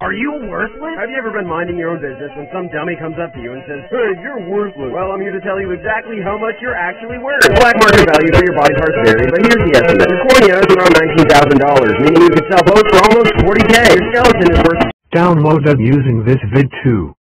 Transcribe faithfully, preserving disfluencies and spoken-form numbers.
Are you worthless? Have you ever been minding your own business when some dummy comes up to you and says, hey, you're worthless? Well, I'm here to tell you exactly how much you're actually worth. The black market value for your body parts vary, but here's the estimate. Your cornea is around nineteen thousand dollars, meaning you could sell both for almost forty K. Your skeleton is worth... Download them using this vid two.